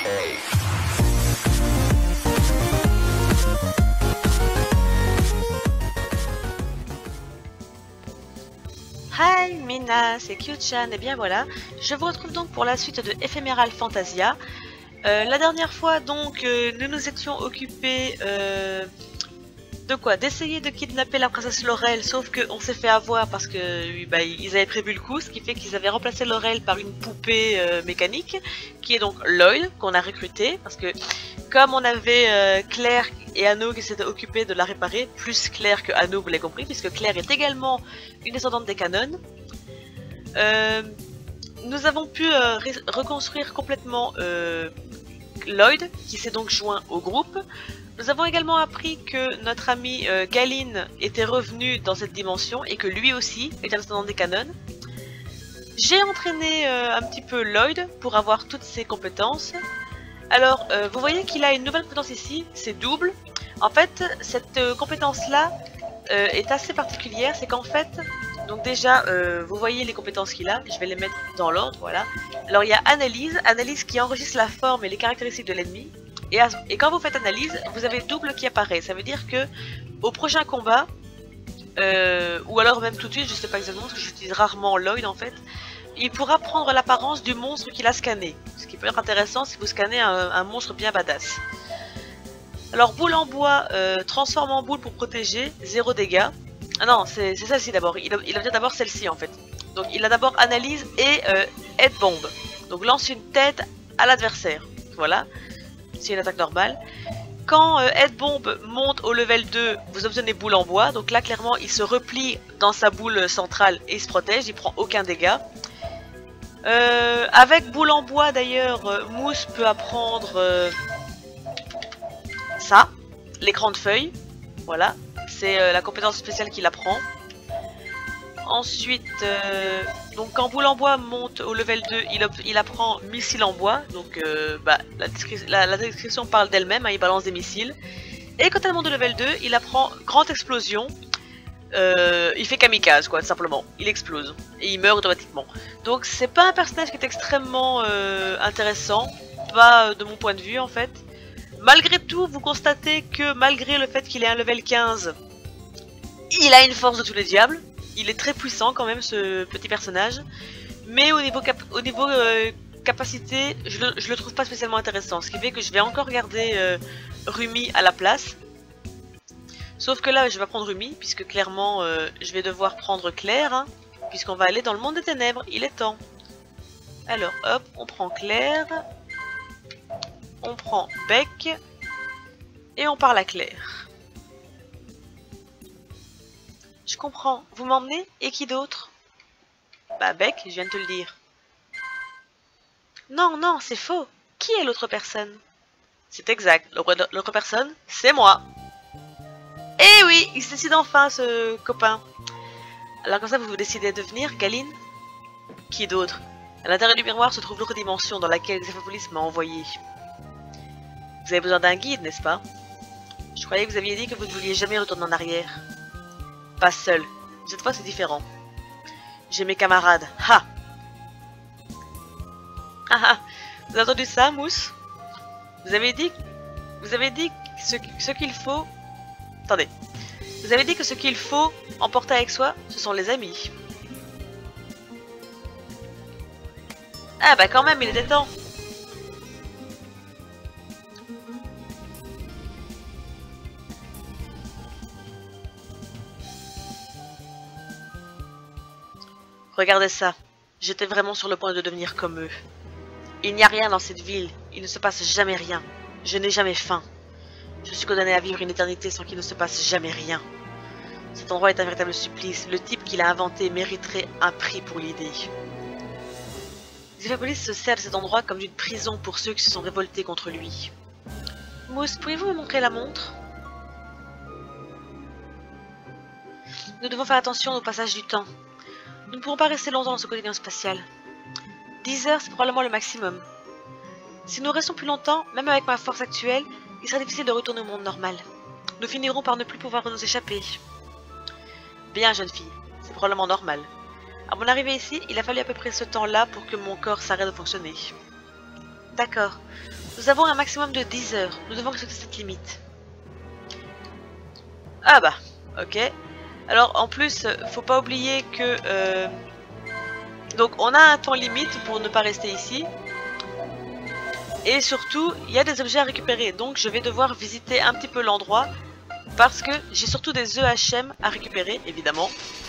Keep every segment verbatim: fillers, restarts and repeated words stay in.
Hi Mina, c'est Q-chan et bien voilà, je vous retrouve donc pour la suite de Ephemeral Fantasia. Euh, la dernière fois donc euh, nous nous étions occupés euh, de quoi? D'essayer de kidnapper la princesse Laurel, sauf qu'on s'est fait avoir parce que bah, ils avaient prévu le coup, ce qui fait qu'ils avaient remplacé Laurel par une poupée euh, mécanique, qui est donc Lloyd, qu'on a recruté, parce que comme on avait euh, Claire et Anno qui s'étaient occupés de la réparer, plus Claire que Anno, vous l'avez compris, puisque Claire est également une descendante des canons. Euh, nous avons pu euh, reconstruire complètement euh, Lloyd, qui s'est donc joint au groupe. Nous avons également appris que notre ami euh, Galine était revenu dans cette dimension et que lui aussi est un descendant des canons. J'ai entraîné euh, un petit peu Lloyd pour avoir toutes ses compétences. Alors, euh, vous voyez qu'il a une nouvelle compétence ici, c'est double. En fait, cette euh, compétence-là euh, est assez particulière, c'est qu'en fait, donc déjà, euh, vous voyez les compétences qu'il a, je vais les mettre dans l'ordre, voilà. Alors, il y a analyse, analyse qui enregistre la forme et les caractéristiques de l'ennemi. Et, et quand vous faites analyse, vous avez double qui apparaît, ça veut dire que au prochain combat, euh, ou alors même tout de suite, je sais pas exactement, parce que j'utilise rarement Lloyd en fait, il pourra prendre l'apparence du monstre qu'il a scanné. Ce qui peut être intéressant si vous scannez un, un monstre bien badass. Alors boule en bois, euh, transforme en boule pour protéger, zéro dégâts. Ah non, c'est celle-ci d'abord, il, il obtient d'abord celle-ci en fait. Donc il a d'abord analyse et euh, head bomb. Donc lance une tête à l'adversaire, voilà. C'est une attaque normale. Quand euh, head bomb monte au level deux, vous obtenez boule en bois. Donc là clairement il se replie dans sa boule centrale et il se protège, il prend aucun dégât. Euh, avec boule en bois d'ailleurs, euh, Mousse peut apprendre euh, ça, l'écran de feuille, voilà, c'est euh, la compétence spéciale qu'il apprend. Ensuite, euh, donc quand boule en bois monte au level deux, il, il apprend missile en bois, donc euh, bah, la, descri la, la description parle d'elle-même, hein, il balance des missiles. Et quand elle monte au level deux, il apprend grande explosion. Euh, il fait kamikaze quoi, tout simplement, il explose et il meurt automatiquement. Donc c'est pas un personnage qui est extrêmement euh, intéressant, pas euh, de mon point de vue en fait. Malgré tout, vous constatez que malgré le fait qu'il ait un level quinze, il a une force de tous les diables. Il est très puissant quand même ce petit personnage, mais au niveau, cap au niveau euh, capacité, je le, je le trouve pas spécialement intéressant, ce qui fait que je vais encore garder euh, Rumi à la place. Sauf que là, je vais prendre Rumi, puisque clairement, euh, je vais devoir prendre Claire, hein, puisqu'on va aller dans le monde des ténèbres, il est temps. Alors, hop, on prend Claire, on prend Beck, et on parle à Claire. Je comprends, vous m'emmenez? Et qui d'autre? Bah Beck, je viens de te le dire. Non, non, c'est faux. Qui est l'autre personne? C'est exact, l'autre personne, c'est moi. Eh oui, il se décide enfin, ce copain. Alors comme ça, vous vous décidez de venir, Galine? Qui d'autre? À l'intérieur du miroir se trouve l'autre dimension dans laquelle Zephopolis m'a envoyé. Vous avez besoin d'un guide, n'est-ce pas? Je croyais que vous aviez dit que vous ne vouliez jamais retourner en arrière. Pas seul. Cette fois, c'est différent. J'ai mes camarades. Ha! Ha ha! Vous avez entendu ça, Mousse? Vous avez dit... Vous avez dit ce, ce qu'il faut... Attendez. Vous avez dit que ce qu'il faut emporter avec soi, ce sont les amis. Ah bah quand même, il était temps. Regardez ça. J'étais vraiment sur le point de devenir comme eux. Il n'y a rien dans cette ville. Il ne se passe jamais rien. Je n'ai jamais faim. Je suis condamné à vivre une éternité sans qu'il ne se passe jamais rien. Cet endroit est un véritable supplice. Le type qui l'a inventé mériterait un prix pour l'idée. Zephopolis se sert de cet endroit comme d'une prison pour ceux qui se sont révoltés contre lui. Mousse, pouvez-vous me montrer la montre? Nous devons faire attention au passage du temps. Nous ne pourrons pas rester longtemps dans ce quotidien spatial. dix heures, c'est probablement le maximum. Si nous restons plus longtemps, même avec ma force actuelle, il sera difficile de retourner au monde normal. Nous finirons par ne plus pouvoir nous échapper. Bien, jeune fille, c'est probablement normal. À mon arrivée ici, il a fallu à peu près ce temps-là pour que mon corps s'arrête de fonctionner. D'accord. Nous avons un maximum de dix heures. Nous devons respecter cette limite. Ah bah, ok. Alors en plus, faut pas oublier que... Euh... Donc on a un temps limite pour ne pas rester ici. Et surtout, il y a des objets à récupérer. Donc je vais devoir visiter un petit peu l'endroit. Parce que j'ai surtout des E H M à récupérer, évidemment.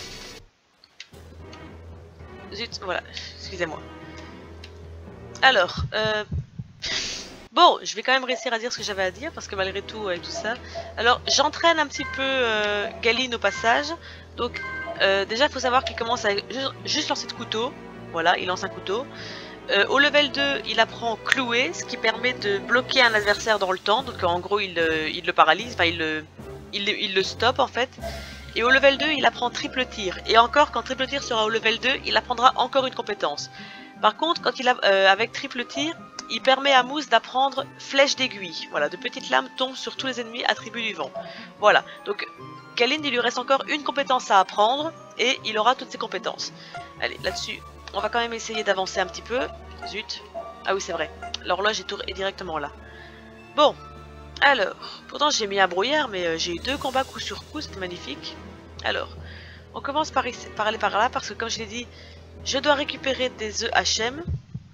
Zut, voilà, excusez-moi. Alors, euh... bon, je vais quand même réussir à dire ce que j'avais à dire, parce que malgré tout, avec tout ça... Alors, j'entraîne un petit peu euh, Galine au passage. Donc, euh, déjà, il faut savoir qu'il commence à juste, juste lancer de couteau. Voilà, il lance un couteau. Euh, au level deux, il apprend clouer, ce qui permet de bloquer un adversaire dans le temps. Donc, en gros, il, euh, il le paralyse, enfin, il le, il, il le stoppe, en fait. Et au level deux, il apprend triple tir. Et encore, quand triple tir sera au level deux, il apprendra encore une compétence. Par contre, quand il a, euh, avec triple tir, il permet à Mousse d'apprendre flèche d'aiguille. Voilà, de petites lames tombent sur tous les ennemis attributs du vent. Voilà, donc Galine, il lui reste encore une compétence à apprendre et il aura toutes ses compétences. Allez, là-dessus, on va quand même essayer d'avancer un petit peu. Zut. Ah oui, c'est vrai. L'horloge est, est directement là. Bon, alors, pourtant j'ai mis un brouillard, mais euh, j'ai eu deux combats coup sur coup, c'était magnifique. Alors, on commence par, ici, par aller par là, parce que comme je l'ai dit, je dois récupérer des E H M.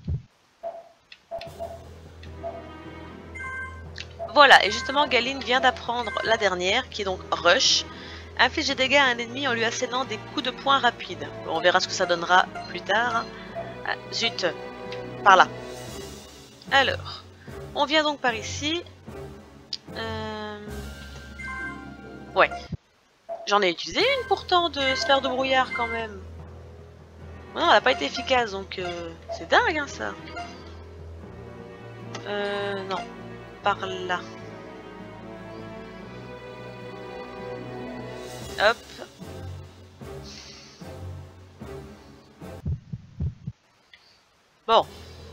Voilà, et justement Galine vient d'apprendre la dernière, qui est donc Rush. Inflige des dégâts à un ennemi en lui assénant des coups de poing rapides. Bon, on verra ce que ça donnera plus tard. Ah, zut, par là. Alors, on vient donc par ici. Euh... Ouais. J'en ai utilisé une pourtant de sphère de brouillard quand même. Non, elle n'a pas été efficace, donc euh, c'est dingue hein, ça. Euh, non. Par là. Hop. Bon.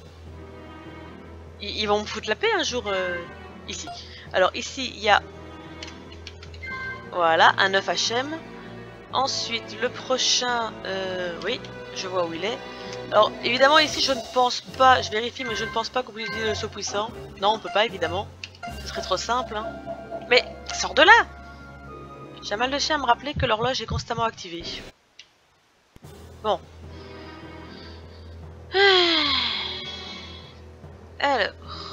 Ils, ils vont me foutre la paix un jour euh, ici. Alors ici, il y a... Voilà, un neuf H M. Ensuite, le prochain... Euh, oui, je vois où il est. Alors, évidemment, ici, je ne pense pas... Je vérifie, mais je ne pense pas qu'on puisse utiliser le saut puissant. Non, on peut pas, évidemment. Ce serait trop simple. Hein. Mais, sors de là! J'ai mal de chien à me rappeler que l'horloge est constamment activée. Bon. Alors.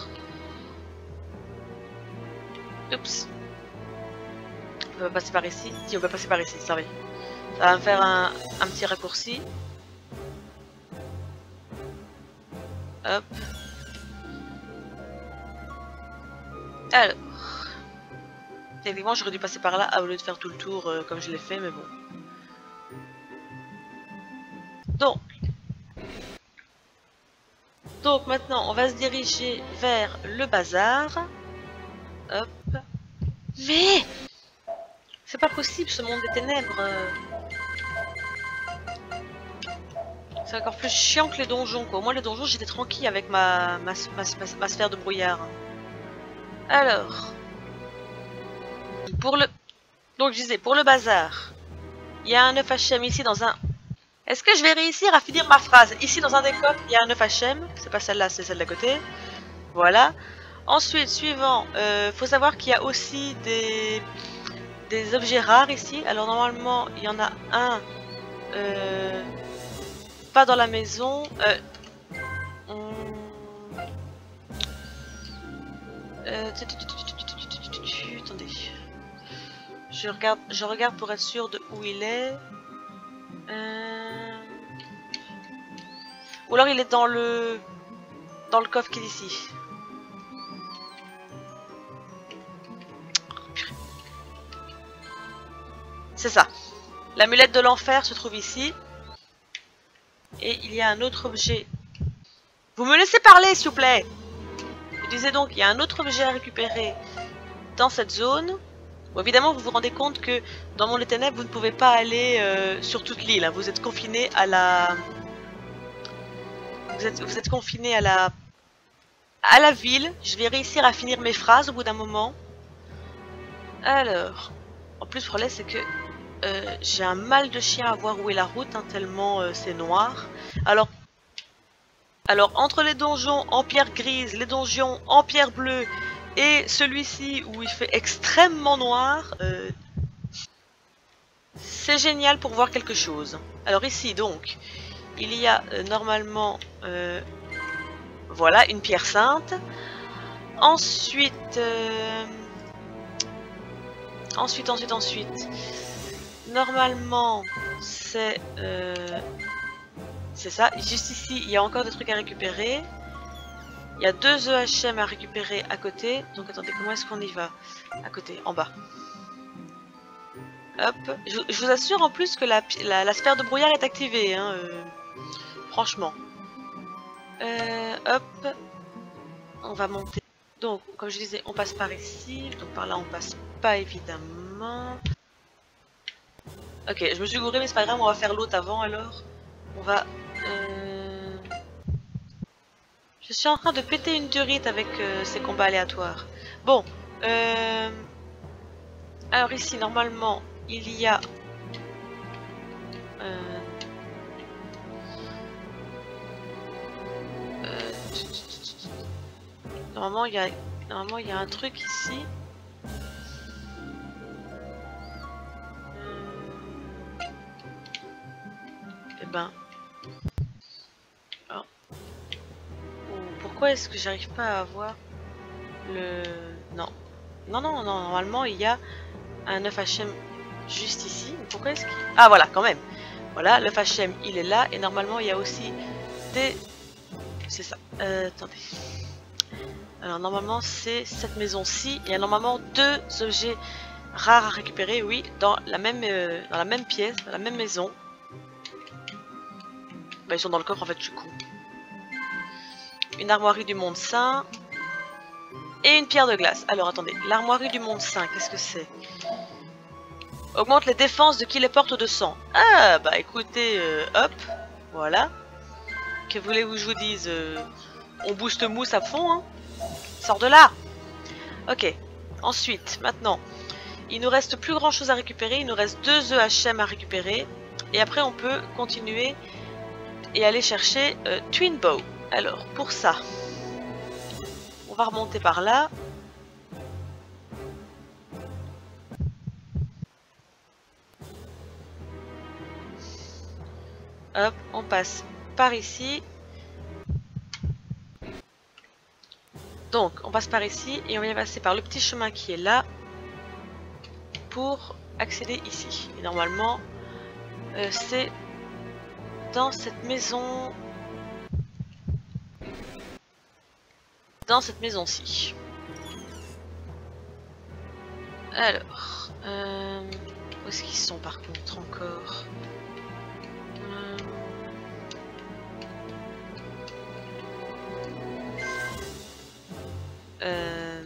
Oups. On va passer par ici. Si, on va passer par ici, ça va. Ça va me faire un, un petit raccourci. Hop. Alors. Techniquement, j'aurais dû passer par là au lieu de faire tout le tour euh, comme je l'ai fait, mais bon. Donc. Donc maintenant, on va se diriger vers le bazar. Hop. Mais c'est pas possible ce monde des ténèbres. C'est encore plus chiant que les donjons quoi. Au moins les donjons j'étais tranquille avec ma, ma, ma, ma, ma sphère de brouillard. Alors. Pour le... Donc je disais, pour le bazar. Il y a un neuf H M ici dans un... Est-ce que je vais réussir à finir ma phrase? Ici dans un des coffres, il y a un neuf H M. C'est pas celle-là, c'est celle d'à côté. Voilà. Ensuite, suivant, euh, faut savoir qu'il y a aussi des... des objets rares ici. Alors normalement, il y en a un... Euh... Pas dans la maison. Euh... Euh... Attendez. Je regarde, je regarde pour être sûr de où il est. Euh... Ou alors il est dans le dans le coffre qui est ici. C'est ça. L'amulette de l'enfer se trouve ici. Et il y a un autre objet. Vous me laissez parler s'il vous plaît. Je disais donc, il y a un autre objet à récupérer dans cette zone. Bon, évidemment, vous vous rendez compte que dans Monde des Ténèbres, vous ne pouvez pas aller euh, sur toute l'île. Hein. Vous êtes confiné à la... Vous êtes, vous êtes confiné à la... à la ville. Je vais réussir à finir mes phrases au bout d'un moment. Alors... En plus, le problème, c'est que euh, j'ai un mal de chien à voir où est la route, hein, tellement euh, c'est noir. Alors... Alors, entre les donjons en pierre grise, les donjons en pierre bleue et celui-ci où il fait extrêmement noir, euh, c'est génial pour voir quelque chose. Alors ici, donc, il y a euh, normalement, euh, voilà, une pierre sainte. Ensuite, euh, ensuite, ensuite, ensuite, normalement, c'est... Euh, c'est ça. Juste ici, il y a encore des trucs à récupérer. Il y a deux E H M à récupérer à côté. Donc attendez, comment est-ce qu'on y va? À côté, en bas. Hop. Je, je vous assure en plus que la, la, la sphère de brouillard est activée. Hein, euh, franchement. Euh, hop. On va monter. Donc, comme je disais, on passe par ici. Donc par là, on passe pas évidemment. Ok, je me suis gouré, mais c'est pas grave, on va faire l'autre avant alors. On va... Euh... Je suis en train de péter une durite avec euh, ces combats aléatoires. Bon, euh... alors ici, normalement, il y a... Euh... Euh... Normalement, il y a... Normalement, il y a un truc ici. Euh... Eh ben... Oh. Pourquoi est-ce que j'arrive pas à voir le... Non. Non, non, non, normalement, il y a un neuf H M juste ici. Pourquoi est-ce qu'il... Ah, voilà, quand même. Voilà, le H M, il est là. Et normalement, il y a aussi des... C'est ça. Euh, attendez. Alors, normalement, c'est cette maison-ci. Il y a normalement deux objets rares à récupérer, oui, dans la même, euh, dans la même pièce, dans la même maison. Bah, ils sont dans le coffre, en fait, je suis con. Une armoirie du monde saint. Et une pierre de glace. Alors, attendez. L'armoirie du monde saint, qu'est-ce que c'est? Augmente les défenses de qui les porte de sang. Ah, bah écoutez, euh, hop. Voilà. Que voulez-vous que je vous dise? euh, On booste mousse à fond, hein. Sors de là. Ok. Ensuite, maintenant, il nous reste plus grand chose à récupérer. Il nous reste deux E H M à récupérer. Et après, on peut continuer et aller chercher euh, Twin Bow. Alors, pour ça, on va remonter par là. Hop, on passe par ici. Donc, on passe par ici et on vient passer par le petit chemin qui est là pour accéder ici. Et normalement, euh, c'est dans cette maison... Dans cette maison-ci. Alors, euh, où est-ce qu'ils sont par contre encore? euh, euh,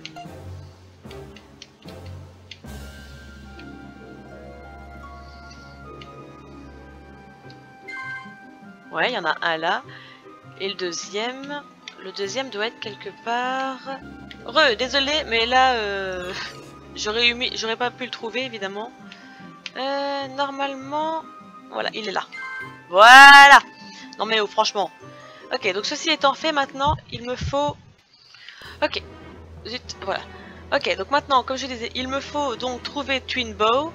Ouais, il y en a un là. Et le deuxième... Le deuxième doit être quelque part... Re, désolé, mais là, euh, j'aurais eu, j'aurais pas pu le trouver, évidemment. Euh, normalement... Voilà, il est là. Voilà. Non mais oh, franchement. Ok, donc ceci étant fait, maintenant, il me faut... Ok. Zut, voilà. Ok, donc maintenant, comme je disais, il me faut donc trouver Twin Bow.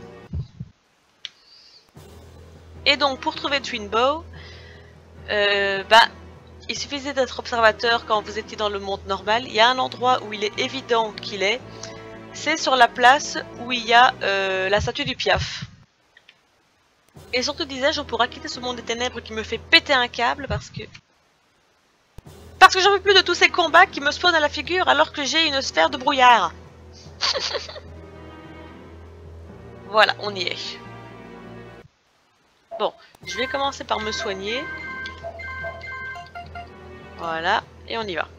Et donc, pour trouver Twin Bow, euh, bah... il suffisait d'être observateur quand vous étiez dans le monde normal. Il y a un endroit où il est évident qu'il est. C'est sur la place où il y a euh, la statue du Piaf. Et surtout, disais-je, on pourra quitter ce monde des ténèbres qui me fait péter un câble parce que... Parce que j'en veux plus de tous ces combats qui me spawnent à la figure alors que j'ai une sphère de brouillard. Voilà, on y est. Bon, je vais commencer par me soigner. Voilà, et on y va.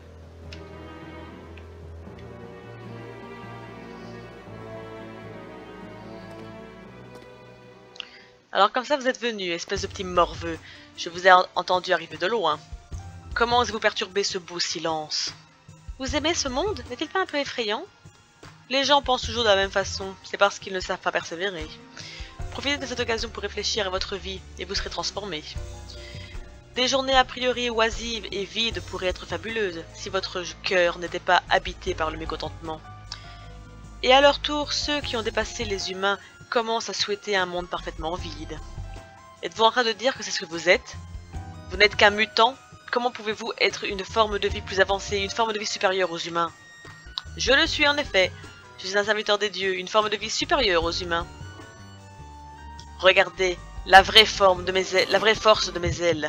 Alors comme ça vous êtes venu, espèce de petit morveux. Je vous ai entendu arriver de loin. Comment osez-vous perturber ce beau silence? Vous aimez ce monde? N'est-il pas un peu effrayant? Les gens pensent toujours de la même façon, c'est parce qu'ils ne savent pas persévérer. Profitez de cette occasion pour réfléchir à votre vie, et vous serez transformé. Des journées a priori oisives et vides pourraient être fabuleuses si votre cœur n'était pas habité par le mécontentement. Et à leur tour, ceux qui ont dépassé les humains commencent à souhaiter un monde parfaitement vide. Êtes-vous en train de dire que c'est ce que vous êtes? Vous n'êtes qu'un mutant? Comment pouvez-vous être une forme de vie plus avancée, une forme de vie supérieure aux humains? Je le suis en effet. Je suis un serviteur des dieux, une forme de vie supérieure aux humains. Regardez, la vraie forme de mes ailes, la vraie force de mes ailes.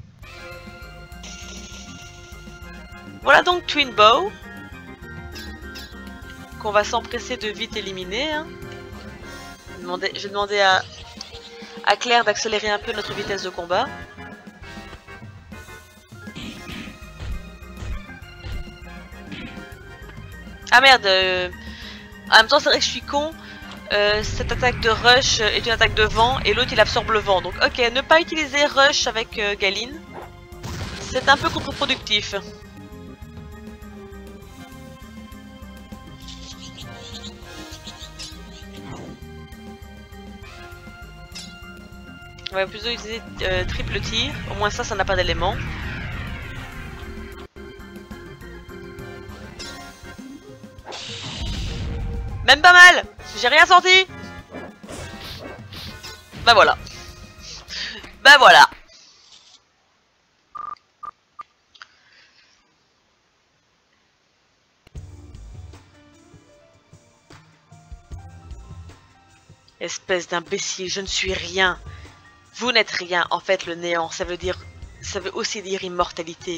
Voilà donc Twin Bow, qu'on va s'empresser de vite éliminer. Hein. Je demandais, je demandais à, à Claire d'accélérer un peu notre vitesse de combat. Ah merde, euh, en même temps c'est vrai que je suis con, euh, cette attaque de rush est une attaque de vent et l'autre il absorbe le vent. Donc ok, ne pas utiliser rush avec euh, Galine, c'est un peu contre-productif. On va plutôt utiliser euh, triple tir, au moins ça, ça n'a pas d'élément. Même pas mal. J'ai rien senti. Bah voilà. Bah voilà. Espèce d'imbécile, je ne suis rien. Vous n'êtes rien. En fait, le néant, ça veut dire... Ça veut aussi dire immortalité.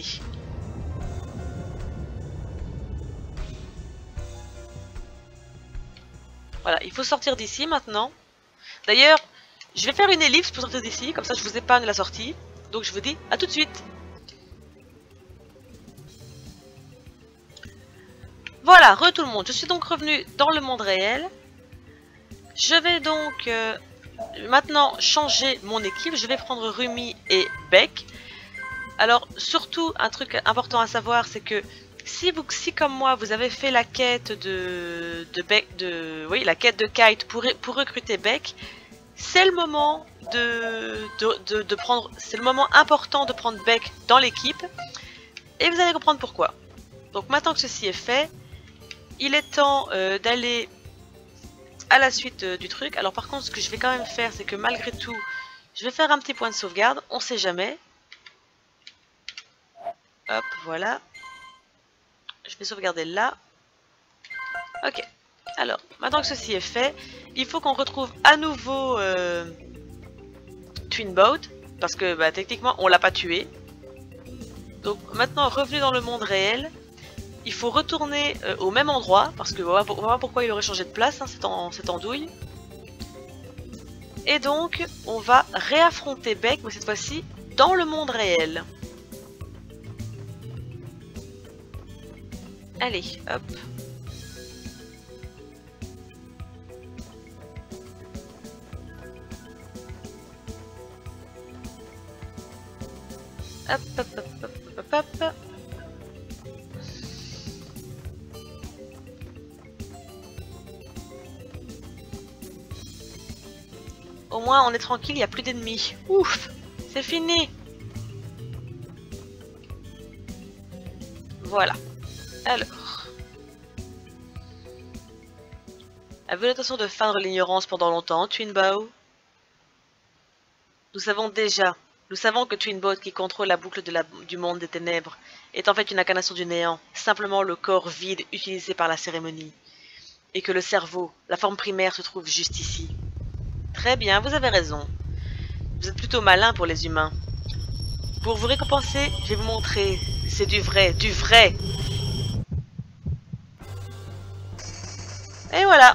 Voilà, il faut sortir d'ici maintenant. D'ailleurs, je vais faire une ellipse pour sortir d'ici, comme ça je vous épargne la sortie. Donc je vous dis à tout de suite. Voilà, re tout le monde. Je suis donc revenu dans le monde réel. Je vais donc euh, maintenant changer mon équipe. Je vais prendre Rumi et Beck. Alors surtout, un truc important à savoir, c'est que Si, vous, si comme moi vous avez fait la quête de, de Beck, de, oui, la quête de Kite pour, pour recruter Beck, c'est le moment de, de, de, de prendre, c'est le moment important de prendre Beck dans l'équipe, et vous allez comprendre pourquoi. Donc maintenant que ceci est fait, il est temps euh, d'aller à la suite euh, du truc. Alors par contre, ce que je vais quand même faire, c'est que malgré tout, je vais faire un petit point de sauvegarde, on sait jamais. Hop, voilà. Je vais sauvegarder là. Ok. Alors, maintenant que ceci est fait, il faut qu'on retrouve à nouveau euh, Twin Bow. Parce que bah, techniquement, on l'a pas tué. Donc maintenant, revenu dans le monde réel, il faut retourner euh, au même endroit. Parce que voilà, voilà pourquoi il aurait changé de place, hein, cette, en, cette andouille. Et donc, on va réaffronter Beck, mais cette fois-ci dans le monde réel. Allez, hop. Hop, hop, hop, hop, hop, hop. Au moins, on est tranquille, il n'y a plus d'ennemis. Ouf, c'est fini. Voilà. Alors, avez-vous l'intention de feindre l'ignorance pendant longtemps, Twin Bow? Nous savons déjà, nous savons que Twin Bow, qui contrôle la boucle de la, du monde des ténèbres, est en fait une incarnation du néant, simplement le corps vide utilisé par la cérémonie, et que le cerveau, la forme primaire, se trouve juste ici. Très bien, vous avez raison. Vous êtes plutôt malin pour les humains. Pour vous récompenser, je vais vous montrer. C'est du vrai, du vrai. Et voilà.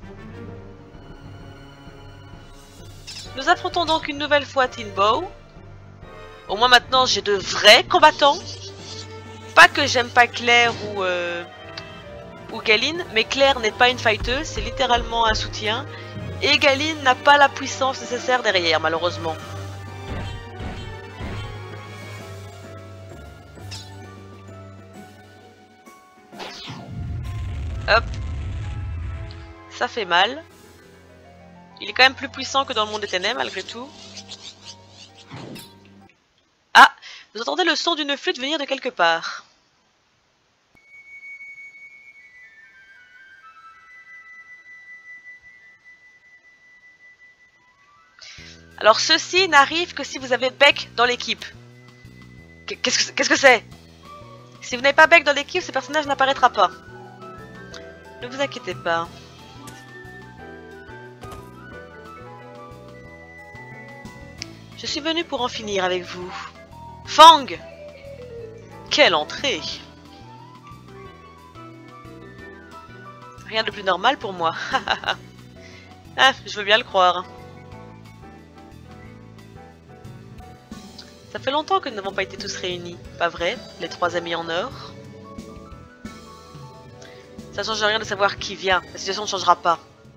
Nous affrontons donc une nouvelle fois Twin Bow. Au moins maintenant j'ai de vrais combattants. Pas que j'aime pas Claire ou, euh, ou Galine, mais Claire n'est pas une fighteuse, c'est littéralement un soutien. Et Galine n'a pas la puissance nécessaire derrière, malheureusement. Hop. Ça fait mal. Il est quand même plus puissant que dans le monde des ténèbres, malgré tout. Ah, Vous entendez le son d'une flûte venir de quelque part. Alors ceci n'arrive que si vous avez Beck dans l'équipe. Qu'est-ce que qu'est-ce que c'est? Si vous n'avez pas Beck dans l'équipe, ce personnage n'apparaîtra pas. Ne vous inquiétez pas. Je suis venu pour en finir avec vous. Fang! Quelle entrée! Rien de plus normal pour moi. Ah, je veux bien le croire. Ça fait longtemps que nous n'avons pas été tous réunis, pas vrai? Les trois amis en or. Ça change rien de savoir qui vient. La situation ne changera pas.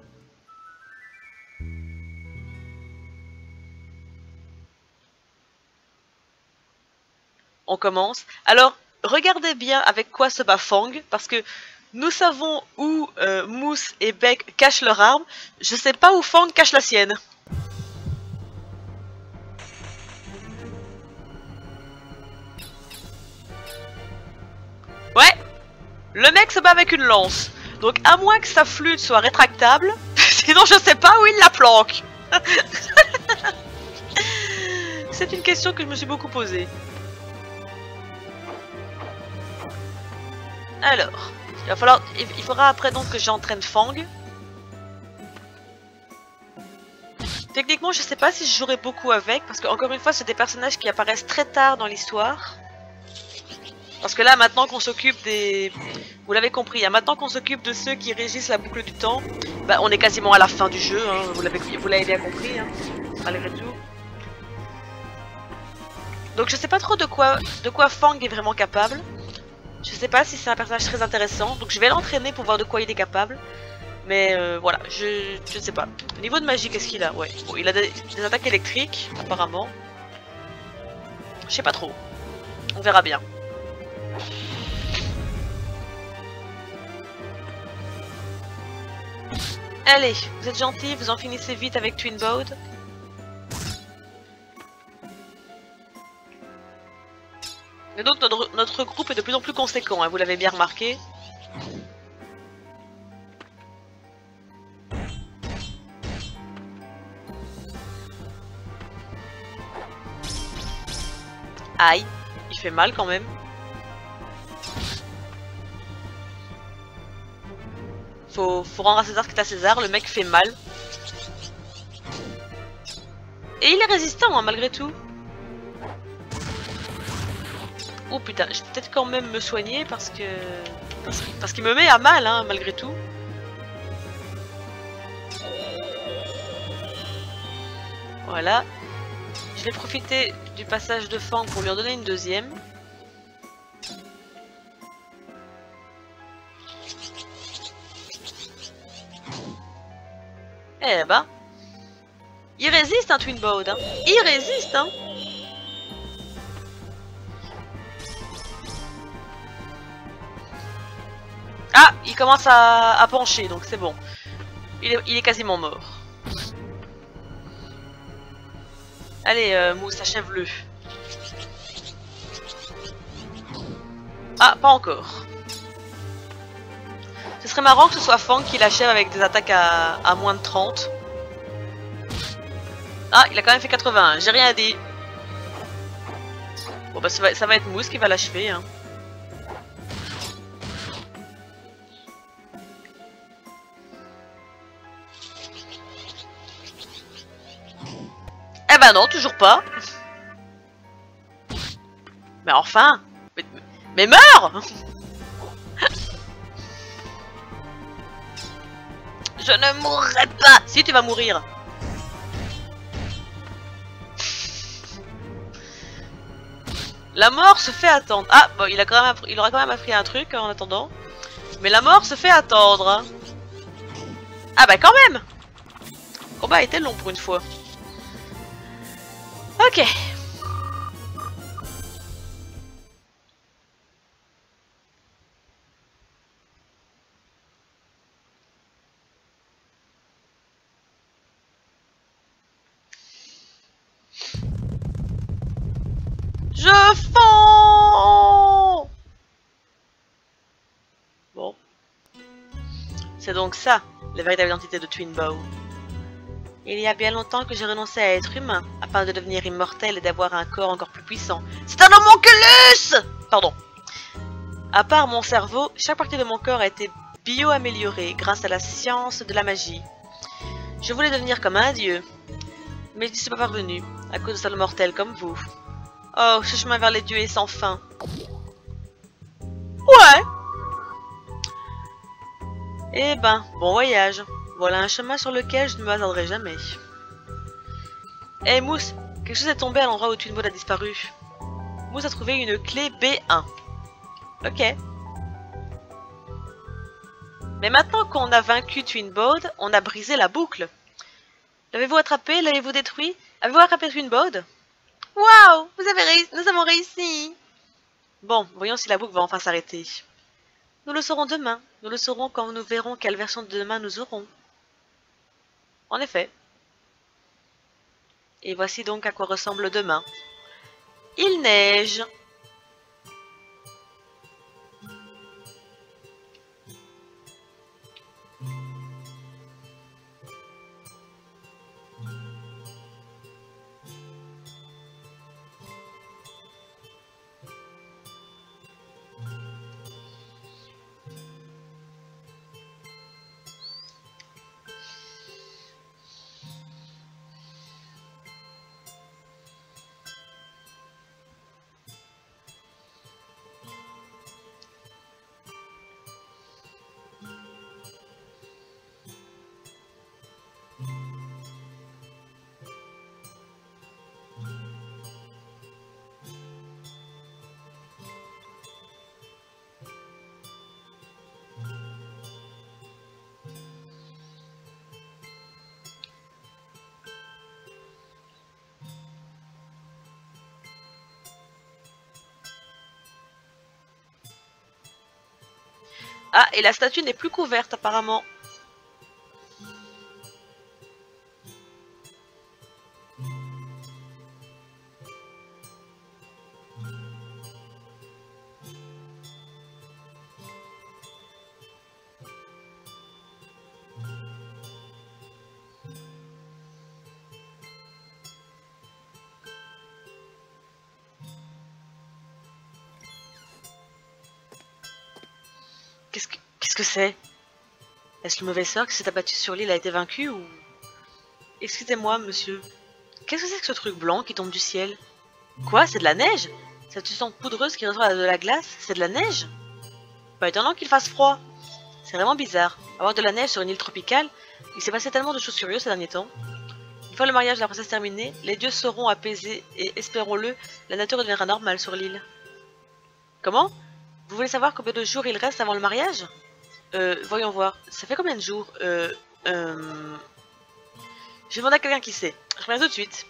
On commence. Alors, regardez bien avec quoi se bat Fang, parce que nous savons où euh, Mousse et Beck cachent leur arme. Je sais pas où Fang cache la sienne. Ouais, le mec se bat avec une lance. Donc à moins que sa flûte soit rétractable, sinon je sais pas où il la planque. C'est une question que je me suis beaucoup posée. Alors, il va falloir, il faudra après donc que j'entraîne Fang. Techniquement, je sais pas si je jouerai beaucoup avec, parce que encore une fois, c'est des personnages qui apparaissent très tard dans l'histoire. Parce que là, maintenant qu'on s'occupe des... Vous l'avez compris, hein, maintenant qu'on s'occupe de ceux qui régissent la boucle du temps, bah, on est quasiment à la fin du jeu, hein, vous l'avez bien compris, hein, malgré tout. Donc je sais pas trop de quoi, de quoi Fang est vraiment capable. Je sais pas si c'est un personnage très intéressant, donc je vais l'entraîner pour voir de quoi il est capable. Mais euh, voilà, je, je ne sais pas. Au niveau de magie, qu'est-ce qu'il a? Ouais, bon, il a des, des attaques électriques, apparemment. Je sais pas trop. On verra bien. Allez, vous êtes gentils, vous en finissez vite avec Twin Bow. Et donc notre, notre groupe est de plus en plus conséquent, hein, vous l'avez bien remarqué. Aïe, il fait mal quand même. Faut, faut rendre à César ce qui est à César, le mec fait mal. Et il est résistant hein, malgré tout. Oh putain, je vais peut-être quand même me soigner parce que... Parce, parce qu'il me met à mal hein, malgré tout. Voilà. Je vais profiter du passage de Fang pour lui en donner une deuxième. Eh ben, il résiste un Twin Bow, hein. Il résiste, hein. Ah, il commence à, à pencher, donc c'est bon. Il est, il est quasiment mort. Allez, euh, Mousse, achève-le. Ah, pas encore. Ce serait marrant que ce soit Fang qui l'achève avec des attaques à, à moins de trente. Ah, il a quand même fait quatre-vingt-un, j'ai rien dit. Bon bah ça va, ça va être Mousse qui va l'achever. Hein. Eh ben non, toujours pas. Mais enfin. Mais, mais meurs. Je ne mourrai pas. Si, tu vas mourir. La mort se fait attendre. Ah, bon, il, a quand même appris, il aura quand même appris un truc en attendant. Mais la mort se fait attendre. Hein. Ah bah quand même. Le combat a été long pour une fois. Ok. Je fonds. Bon. C'est donc ça, la véritable identité de Twin Bow. Il y a bien longtemps que j'ai renoncé à être humain, afin de devenir immortel et d'avoir un corps encore plus puissant. C'est un homunculus! Pardon. À part mon cerveau, chaque partie de mon corps a été bio-améliorée grâce à la science de la magie. Je voulais devenir comme un dieu, mais je n'y suis pas parvenu, à cause de seuls mortels comme vous. Oh, ce chemin vers les dieux est sans fin. Ouais! Eh ben, bon voyage. Voilà un chemin sur lequel je ne me hasarderai jamais. Eh hey, Mousse, quelque chose est tombé à l'endroit où Twin Bow a disparu. Mousse a trouvé une clé B un. Ok. Mais maintenant qu'on a vaincu Twin Bow, on a brisé la boucle. L'avez-vous attrapé? L'avez-vous détruit? Avez-vous attrapé Twin Bow? Waouh! Vous avez réussi! Nous avons réussi! Bon, voyons si la boucle va enfin s'arrêter. Nous le saurons demain. Nous le saurons quand nous verrons quelle version de demain nous aurons. En effet. Et voici donc à quoi ressemble demain. Il neige. Ah, et la statue n'est plus couverte apparemment. Qu'est-ce que qu'est-ce que c'est? Est-ce le mauvais sort qui s'est abattu sur l'île a été vaincu ou... Excusez-moi, monsieur. Qu'est-ce que c'est que ce truc blanc qui tombe du ciel? Quoi? C'est de la neige? Cette substance poudreuse qui ressemble à de la glace? C'est de la neige? Pas étonnant qu'il fasse froid. C'est vraiment bizarre. Avoir de la neige sur une île tropicale, il s'est passé tellement de choses curieuses ces derniers temps. Une fois le mariage de la princesse terminé, les dieux seront apaisés et, espérons-le, la nature deviendra normale sur l'île. Comment? Vous voulez savoir combien de jours il reste avant le mariage? Euh, voyons voir. Ça fait combien de jours? Euh... euh... Je vais demander à quelqu'un qui sait. Je reviens tout de suite.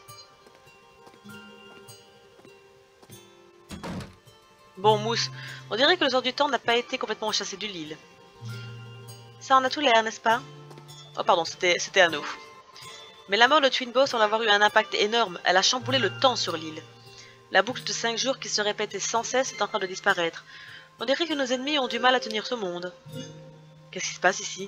Bon, Mousse, on dirait que le sort du temps n'a pas été complètement chassé de l'île. Ça en a tout l'air, n'est-ce pas? Oh pardon, c'était à nous. Mais la mort de Twin Bow semble avoir eu un impact énorme. Elle a chamboulé le temps sur l'île. La boucle de cinq jours qui se répétait sans cesse est en train de disparaître. On dirait que nos ennemis ont du mal à tenir ce monde. Qu'est-ce qui se passe ici?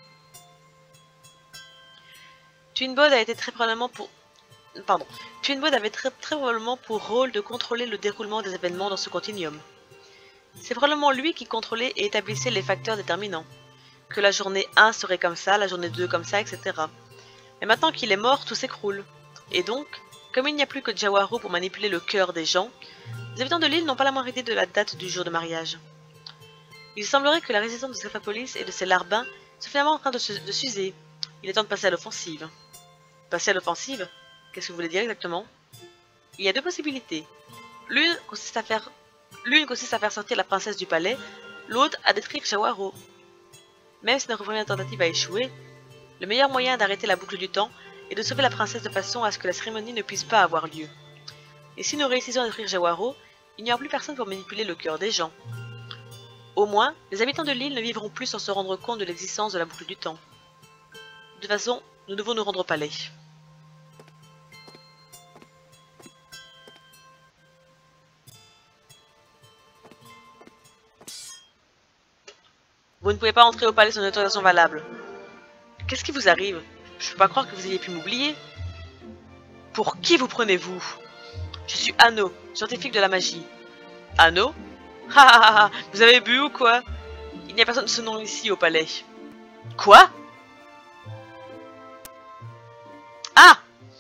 Twin Bow a été très probablement pour... Pardon. Twin Bow avait très, très probablement pour rôle de contrôler le déroulement des événements dans ce continuum. C'est probablement lui qui contrôlait et établissait les facteurs déterminants. Que la journée un serait comme ça, la journée deux comme ça, et cetera. Mais maintenant qu'il est mort, tout s'écroule. Et donc, comme il n'y a plus que Jawaro pour manipuler le cœur des gens, les habitants de l'île n'ont pas la moindre idée de la date du jour de mariage. Il semblerait que la résistance de Séphapolis et de ses larbins soit finalement en train de s'user. Il est temps de passer à l'offensive. Passer à l'offensive? Qu'est-ce que vous voulez dire exactement? Il y a deux possibilités. L'une consiste à faire... L'une consiste à faire sortir la princesse du palais, l'autre à détruire Jawaro. Même si notre première tentative a échoué, le meilleur moyen d'arrêter la boucle du temps est de sauver la princesse de façon à ce que la cérémonie ne puisse pas avoir lieu. Et si nous réussissons à détruire Jawaro, il n'y aura plus personne pour manipuler le cœur des gens. Au moins, les habitants de l'île ne vivront plus sans se rendre compte de l'existence de la boucle du temps. De toute façon, nous devons nous rendre au palais. Vous ne pouvez pas entrer au palais sans une autorisation valable. Qu'est-ce qui vous arrive? Je ne peux pas croire que vous ayez pu m'oublier. Pour qui vous prenez-vous? Je suis Anno, scientifique de la magie. Anno? Ha ha ha, vous avez bu ou quoi? Il n'y a personne de ce nom ici au palais. Quoi? Ah!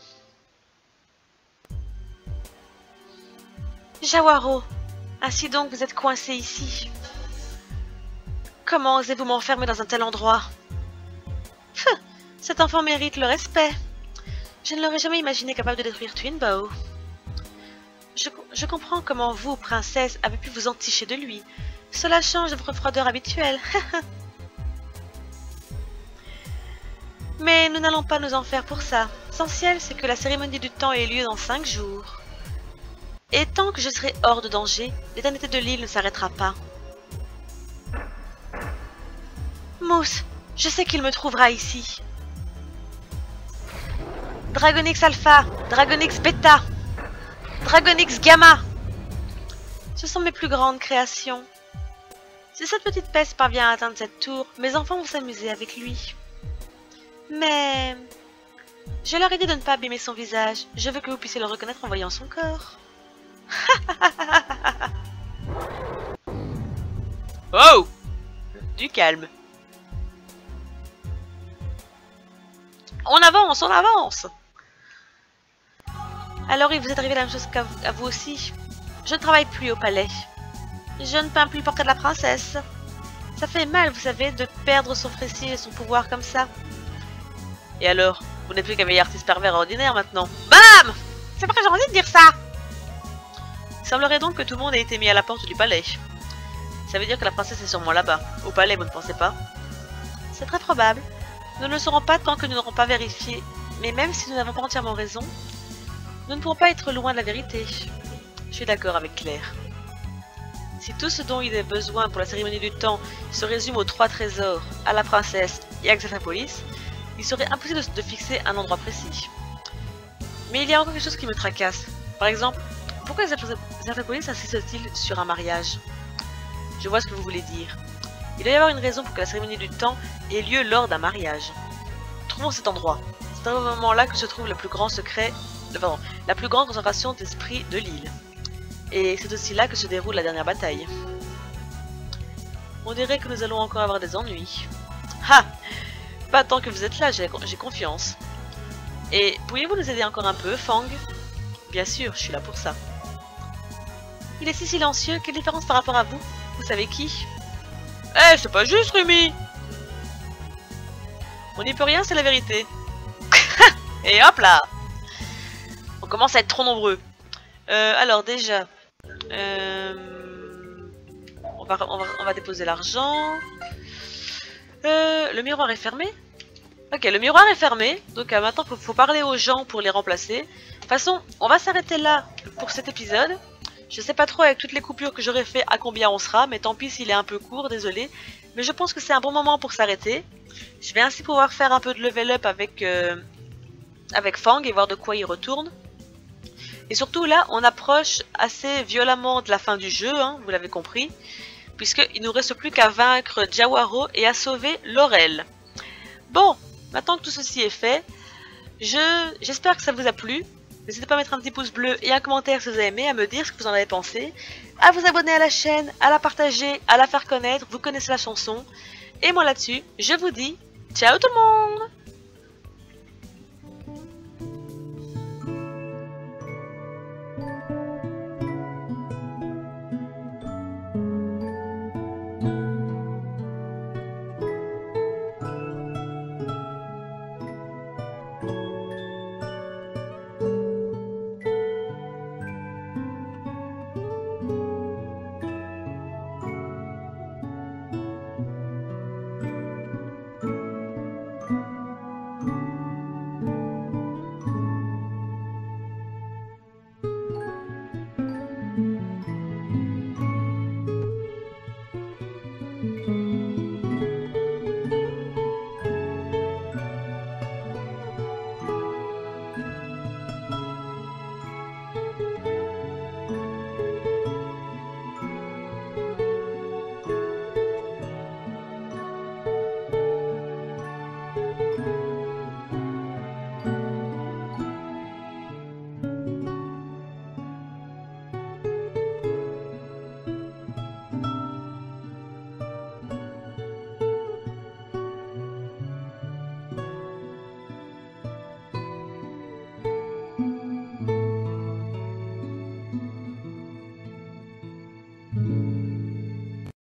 Jawaro, ainsi donc vous êtes coincé ici. Comment osez-vous m'enfermer dans un tel endroit? Pfff, cet enfant mérite le respect. Je ne l'aurais jamais imaginé capable de détruire Twinbow. Je, je comprends comment vous, princesse, avez pu vous enticher de lui. Cela change de votre froideur habituelle. Mais nous n'allons pas nous en faire pour ça. L'essentiel, c'est que la cérémonie du temps ait lieu dans cinq jours. Et tant que je serai hors de danger, l'éternité de l'île ne s'arrêtera pas. Mousse, je sais qu'il me trouvera ici. Dragonix Alpha, Dragonix Beta, Dragonix Gamma. Ce sont mes plus grandes créations. Si cette petite peste parvient à atteindre cette tour, mes enfants vont s'amuser avec lui. Mais... je leur ai dit de ne pas abîmer son visage. Je veux que vous puissiez le reconnaître en voyant son corps. Oh! Du calme. On avance, on avance! Alors il vous est arrivé la même chose qu'à vous, vous aussi. Je ne travaille plus au palais. Je ne peins plus le portrait de la princesse. Ça fait mal, vous savez, de perdre son prestige et son pouvoir comme ça. Et alors, vous n'êtes plus qu'un vieil artiste pervers ordinaire maintenant. Bam! C'est pas que j'ai envie de dire ça! Il semblerait donc que tout le monde ait été mis à la porte du palais. Ça veut dire que la princesse est sûrement là-bas, au palais, vous ne pensez pas? C'est très probable. Nous ne le saurons pas tant que nous n'aurons pas vérifié. Mais même si nous n'avons pas entièrement raison, nous ne pourrons pas être loin de la vérité. Je suis d'accord avec Claire. Si tout ce dont il est besoin pour la cérémonie du temps se résume aux trois trésors, à la princesse et à Xanthopolis, il serait impossible de, de fixer un endroit précis. Mais il y a encore quelque chose qui me tracasse. Par exemple, pourquoi Xanthopolis insiste-t-il sur un mariage? Je vois ce que vous voulez dire. Il doit y avoir une raison pour que la cérémonie du temps ait lieu lors d'un mariage. Trouvons cet endroit. C'est à ce moment-là que se trouve le plus grand secret, pardon, la plus grande concentration d'esprit de l'île. Et c'est aussi là que se déroule la dernière bataille. On dirait que nous allons encore avoir des ennuis. Ha! Pas tant que vous êtes là, j'ai confiance. Et pourriez-vous nous aider encore un peu, Fang? Bien sûr, je suis là pour ça. Il est si silencieux, quelle différence par rapport à vous? Vous savez qui? Eh, c'est pas juste, Rumi! On n'y peut rien, c'est la vérité. Et hop là! On commence à être trop nombreux. Euh, alors déjà... Euh, on, va, on, va, on va déposer l'argent. Euh, le miroir est fermé. Ok, le miroir est fermé. Donc euh, maintenant, il faut, faut parler aux gens pour les remplacer. De toute façon, on va s'arrêter là pour cet épisode. Je sais pas trop avec toutes les coupures que j'aurais fait à combien on sera. Mais tant pis s'il est un peu court, désolé. Mais je pense que c'est un bon moment pour s'arrêter. Je vais ainsi pouvoir faire un peu de level up avec, euh, avec Fang et voir de quoi il retourne. Et surtout là, on approche assez violemment de la fin du jeu, hein, vous l'avez compris, puisqu'il ne nous reste plus qu'à vaincre Jawaro et à sauver Laurel. Bon, maintenant que tout ceci est fait, je j'espère que ça vous a plu. N'hésitez pas à mettre un petit pouce bleu et un commentaire si vous avez aimé, à me dire ce que vous en avez pensé, à vous abonner à la chaîne, à la partager, à la faire connaître, vous connaissez la chanson. Et moi là-dessus, je vous dis ciao tout le monde!